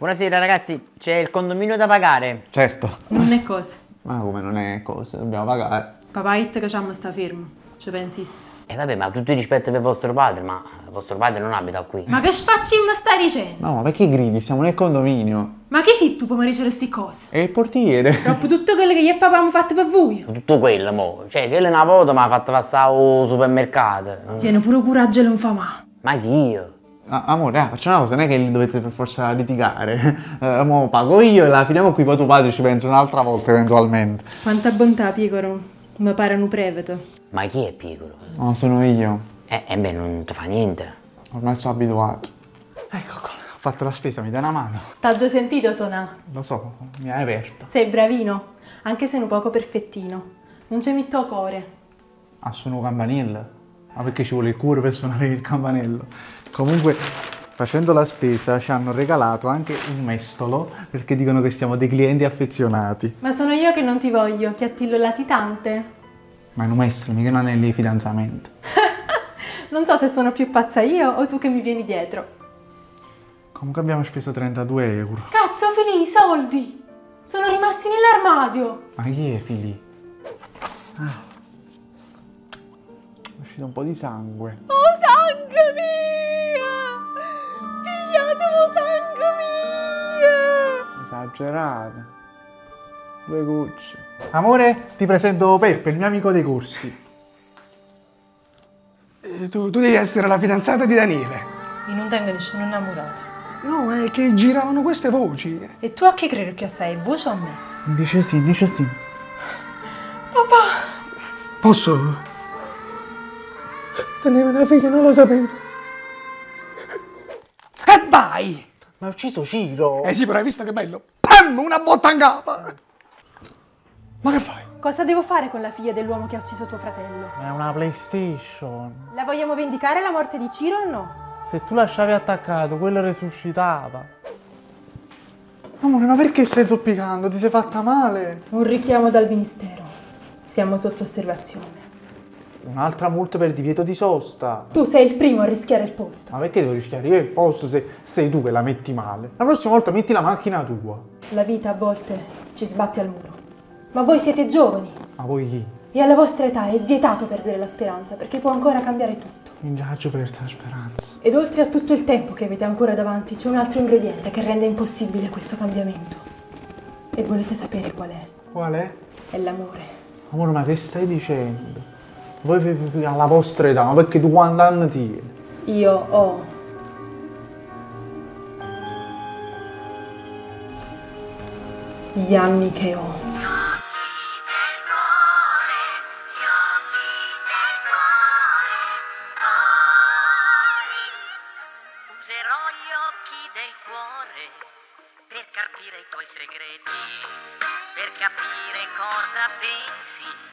Buonasera ragazzi, c'è il condominio da pagare. Certo. Non è cosa. Ma come non è cosa? Dobbiamo pagare. Papà it che c'ha sta fermo. Ci pensis. E vabbè, ma tutto il rispetto per vostro padre, ma vostro padre non abita qui. Ma che facciamo stai dicendo? No, ma perché gridi? Siamo nel condominio. Ma che sei tu per mi dicere queste cose? E il portiere? Dopo tutto quello che io e papà abbiamo fatto per voi. Tutto quello, mo. Cioè, quello una volta mi ha fatto passare al supermercato. Tieni pure coraggio e non fa male. Ma chi io? Amore, facciamo una cosa, non è che dovete per forza litigare. Mo pago io e la finiamo qui, poi tuo padre ci pensa un'altra volta eventualmente. Quanta bontà, piccolo. Mi pare un previto. Ma chi è piccolo? No, sono io. Beh, non ti fa niente. Ormai sono abituato. Ecco qua, ho fatto la spesa, mi dai una mano? T'ha già sentito suonare? Lo so, mi hai aperto. Sei bravino, anche se un poco perfettino. Non c'è mitto cuore. Ah, suono campanello? Ma perché ci vuole il cuore per suonare il campanello? Comunque, facendo la spesa, ci hanno regalato anche un mestolo, perché dicono che siamo dei clienti affezionati. Ma sono io che non ti voglio, che attillo latitante. Ma è un mestolo, mica un anello di fidanzamento. Non so se sono più pazza io o tu che mi vieni dietro. Comunque abbiamo speso 32 euro. Cazzo, Fili, i soldi! Sono rimasti nell'armadio! Ma chi è, Fili? Ah. È uscito un po' di sangue. Oh, sangue mia! Pigliatelo, sangue mia! Esagerata. 2 gocce. Amore, ti presento Peppe, il mio amico dei corsi. Tu devi essere la fidanzata di Daniele. Io non tengo nessuno innamorato. No, è che giravano queste voci. E tu a che credi che sei? Voce o a me? Dice sì, dice sì. Papà! Posso? Teneva una figlia, non lo sapevo. E vai! Ma ha ucciso Ciro! Eh sì, però hai visto che bello? Pam! Una botta in capa! Ma che fai? Cosa devo fare con la figlia dell'uomo che ha ucciso tuo fratello? È una PlayStation. La vogliamo vendicare la morte di Ciro o no? Se tu lasciavi attaccato, quello resuscitava. Amore, ma perché stai zoppicando? Ti sei fatta male? Un richiamo dal ministero. Siamo sotto osservazione. Un'altra multa per divieto di sosta. Tu sei il primo a rischiare il posto. Ma perché devo rischiare io il posto se sei tu che la metti male? La prossima volta metti la macchina tua. La vita a volte ci sbatte al muro. Ma voi siete giovani Ma voi chi? e alla vostra età è vietato perdere la speranza perché può ancora cambiare tutto. In giaggio persa la speranza. Ed oltre a tutto il tempo che avete ancora davanti c'è un altro ingrediente che rende impossibile questo cambiamento. E volete sapere qual è? Qual è? È l'amore. Amore, ma che stai dicendo? Voi alla vostra età, ma perché tu quanti anni tieni? Io ho gli anni che ho. Userò gli occhi del cuore per capire i tuoi segreti, per capire cosa pensi.